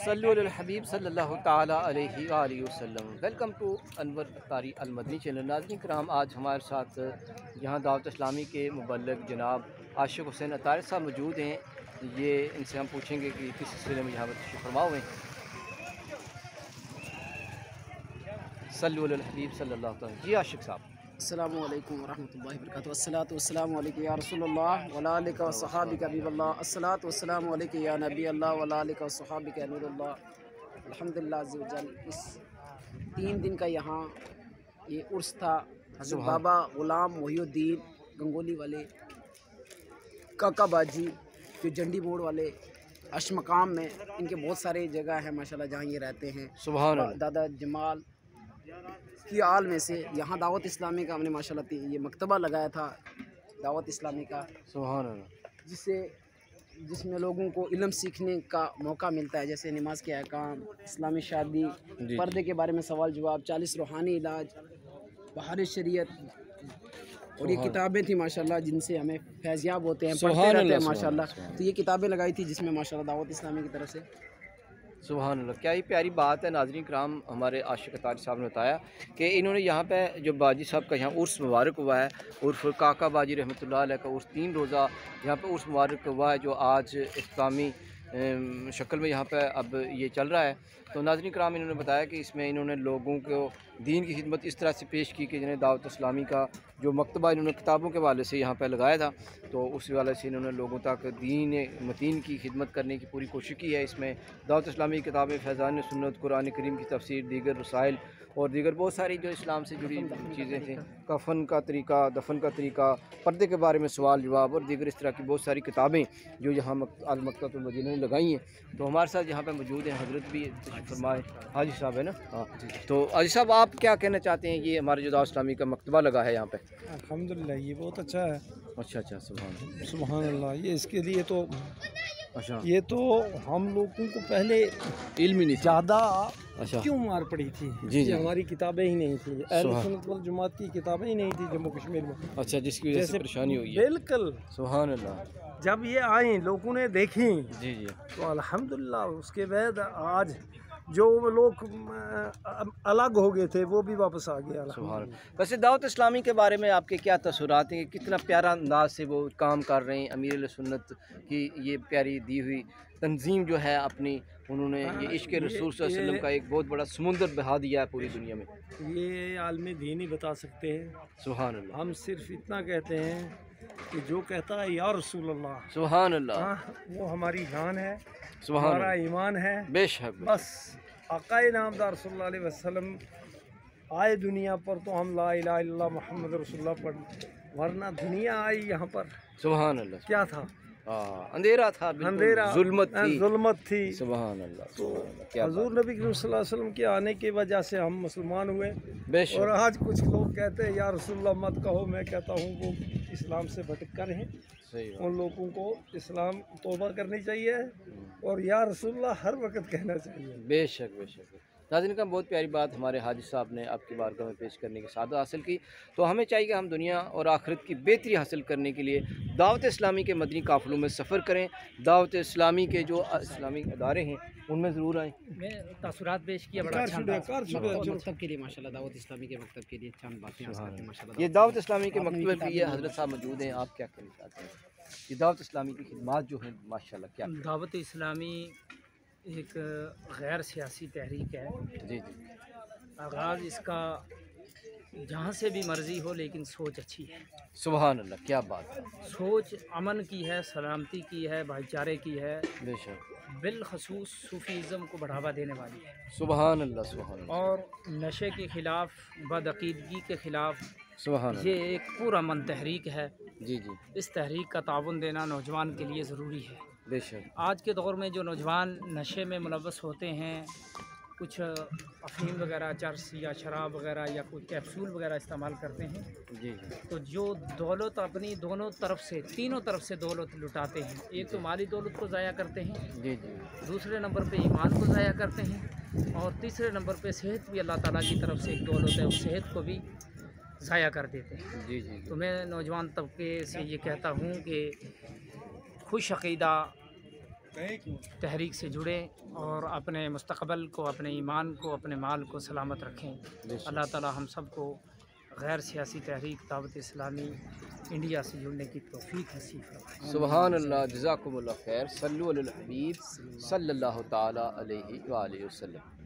صلو علی الحبیب صلی اللہ تعالیٰ علیہ وآلہ وسلم۔ Welcome to Anwar Attari al-Madani channel. ناظرین کرام، آج ہمارے ساتھ یہاں دعوت اسلامی کے مبلغ جناب عاشق حسین اطاری صاحب موجود ہیں۔ یہ ان سے ہم پوچھیں گے کہ کس سلسلے میں یہاں پر تشریف فرما ہوئے ہیں۔ صلو علی الحبیب صلی اللہ تعالیٰ۔ جی عاشق صاحب، السلام علیکم ورحمۃ اللہ وبرکاتہ۔ والصلاۃ والسلام علیک یا رسول اللہ وعلی آلک و صحابک حبیب اللہ۔ الصلاۃ والسلام علیک یا نبی اللہ وعلی آلک و صحابک نور اللہ۔ الحمدللہ عز وجل، اس 3 دن کا یہاں یہ عرس تھا حضرت بابا غلام محی الدین گنگولی والے کاکا باجی جو جنڈی موڑ والے عرش مقام میں، ان کے بہت سارے جگہ ہیں ماشاءاللہ جہاں یہ رہتے ہیں۔ سبحان اللہ۔ دادا جمال کی آل میں سے یہاں دعوت اسلامی کا ہم نے ماشاءاللہ یہ مکتبہ لگایا تھا دعوت اسلامی کا، سبحان اللہ، جس میں لوگوں کو علم سیکھنے کا موقع ملتا ہے، جیسے نماز کے احکام، اسلامی شادی، پردے کے بارے میں سوال جواب، 40 روحانی علاج، بہار شریعت، اور یہ کتابیں تھیں ماشاءاللہ جن سے ہمیں فیضیاب ہوتے ہیں، پڑھتے رہتے ہیں ماشاءاللہ۔ تو یہ کتابیں لگائی تھی جس میں ماشاءاللہ دعوت اسلامی کی طرف سے۔ سبحان اللہ، کیا ہی پیاری بات ہے۔ ناظرین کرام، ہمارے عاشق اطاری صاحب نے بتایا کہ انہوں نے یہاں پہ جو باجی صاحب کا یہاں عرس مبارک ہوا ہے، عرف کاکا باجی رحمۃ اللہ علیہ کا عرس 3 روزہ یہاں پہ عرس مبارک ہوا ہے، جو آج اختتامی شکل میں یہاں پہ اب یہ چل رہا ہے۔ تو ناظرین کرام، انہوں نے بتایا کہ اس میں انہوں نے لوگوں کو دین کی خدمت اس طرح سے پیش کی کہ جنہیں دعوت اسلامی کا جو مکتبہ انہوں نے کتابوں کے حوالے سے یہاں پہ لگایا تھا، تو اس حوالے سے انہوں نے لوگوں تک دین متین کی خدمت کرنے کی پوری کوشش کی ہے۔ اس میں دعوت اسلامی کی کتابیں، فیضان سنت، قرآن کریم کی تفسیر، دیگر رسائل اور دیگر بہت ساری جو اسلام سے جڑی چیزیں تھیں، کفن کا طریقہ، دفن کا طریقہ، پردے کے بارے میں سوال جواب اور دیگر اس طرح کی بہت ساری کتابیں جو یہاں المکتبۃ المدینہ نے لگائی ہیں۔ تو ہمارے ساتھ یہاں پہ موجود ہیں حضرت بھی تشریف فرمائے، حاجی صاحب ہے نا؟ ہاں، تو حاجی صاحب آپ کیا کہنا چاہتے ہیں؟ یہ ہمارے جو دعوت اسلامی کا مکتبہ لگا ہے یہاں پہ۔ الحمدللہ یہ بہت اچھا ہے۔ اچھا، سبحان اللہ، سبحان اللہ۔ یہ اس کے لیے تو اچھا، یہ تو ہم لوگوں کو پہلے علم ہی نہیں تھا۔ زیادہ اچھا، کیوں مار پڑی تھی جی، کہ ہماری کتابیں ہی نہیں تھیں، اہل سبحان سنت والجماعت کی کتابیں ہی نہیں تھیں جموں کشمیر میں، اچھا، جس کی وجہ سے پریشانی ہوئی ہے۔ بالکل۔ سبحان اللہ، جب یہ آئیں لوگوں نے دیکھیں جی، تو الحمدللہ اس کے بعد آج جو لوگ الگ ہو گئے تھے وہ بھی واپس آ گئے۔ سبحان اللہ۔ ویسے دعوت اسلامی کے بارے میں آپ کے کیا تاثرات ہیں؟ کتنا پیارا انداز سے وہ کام کر رہے ہیں؟ امیر علیہ سنت کی یہ پیاری دی ہوئی تنظیم جو ہے اپنی، انہوں نے یہ عشق رسول صلی اللہ علیہ وسلم کا ایک بہت بڑا سمندر بہا دیا ہے پوری دنیا میں۔ یہ عالم دین ہی بتا سکتے ہیں۔ سبحان اللہ، ہم صرف اتنا کہتے ہیں کہ جو کہتا ہے یا رسول اللہ، سبحان اللہ، وہ ہماری جان ہے، سبحان ہمارا اللہ، ایمان ہے۔ بے شک۔ بس آقا نامدار صلی اللہ علیہ وسلم آئے دنیا پر تو ہم لا الہ الا اللہ محمد رسول اللہ پڑھ، ورنہ دنیا آئی یہاں پر سبحان اللہ، کیا تھا؟ اندھیرا تھا، اندھیرا، ظلمت تھی۔ سبحان اللہ، تو کیا حضور نبی کریم صلی اللہ علیہ وسلم کے آنے کی وجہ سے ہم مسلمان ہوئے۔ بے شک، اور آج کچھ لوگ کہتے ہیں یا رسول اللہ مت کہو، میں کہتا ہوں وہ اسلام سے بھٹک کر ہیں، صحیح بات۔ ان لوگوں کو اسلام توبہ کرنی چاہیے اور یا رسول اللہ ہر وقت کہنا چاہیے۔ بے شک، بے شک۔ ناظرین کا بہت پیاری بات ہمارے حاجی صاحب نے آپ کی بارگاہ میں پیش کرنے کی سعادت حاصل کی۔ تو ہمیں چاہیے کہ ہم دنیا اور آخرت کی بہتری حاصل کرنے کے لیے دعوت اسلامی کے مدنی قافلوں میں سفر کریں، دعوت اسلامی کے جو اسلامی ادارے ہیں ان میں ضرور آئیں۔ میں تاثرات پیش کیا، بڑا اچھا مکتب کے لیے ماشاءاللہ دعوت اسلامی کے مکتب کے لیے چند باتیں عرض کرتے ہیں ماشاءاللہ۔ یہ دعوت اسلامی کے مکتبے پہ یہ حضرت صاحب موجود ہیں، آپ کیا کہنا چاہتے ہیں؟ یہ دعوت اسلامی کی خدمات جو ہیں ماشاءاللہ کیا؟ دعوت اسلامی ایک غیر سیاسی تحریک ہے۔ جی، آغاز اس کا جہاں سے بھی مرضی ہو، لیکن سوچ اچھی ہے، سبحان اللہ، کیا بات ہے، سوچ امن کی ہے، سلامتی کی ہے، بھائی چارے کی ہے، بے شک، بالخصوص صوفیزم کو بڑھاوا دینے والی ہے، سبحان اللہ، سبحان اللہ، اور نشے کے خلاف، بدعقیدگی کے خلاف سبحان اللہ، یہ ایک پرامن تحریک ہے۔ جی، اس تحریک کا تعاون دینا نوجوان کے لیے ضروری ہے۔ بے شک، آج کے دور میں جو نوجوان نشے میں ملوث ہوتے ہیں، کچھ افیم وغیرہ، چرس یا شراب وغیرہ یا کوئی کیپسول وغیرہ استعمال کرتے ہیں، جی، تو جو دولت اپنی دونوں طرف سے، تینوں طرف سے دولت لٹاتے ہیں، ایک تو مالی دولت کو ضائع کرتے ہیں، جی، دوسرے نمبر پہ ایمان کو ضائع کرتے ہیں، اور تیسرے نمبر پہ صحت بھی اللہ تعالیٰ کی طرف سے ایک دولت ہے، اس صحت کو بھی ضائع کر دیتے ہیں۔ جی، تو میں نوجوان طبقے سے یہ کہتا ہوں کہ خوش عقیدہ تحریک سے جڑیں اور اپنے مستقبل کو، اپنے ایمان کو، اپنے مال کو سلامت رکھیں۔ اللہ تعالی ہم سب کو غیر سیاسی تحریک دعوت اسلامی انڈیا سے جڑنے کی توفیق نصیب فرمائے۔ سبحان اللہ، جزاکم اللہ خیر، صلو علی الحبیب صلی اللہ تعالی علیہ وآلہ وسلم۔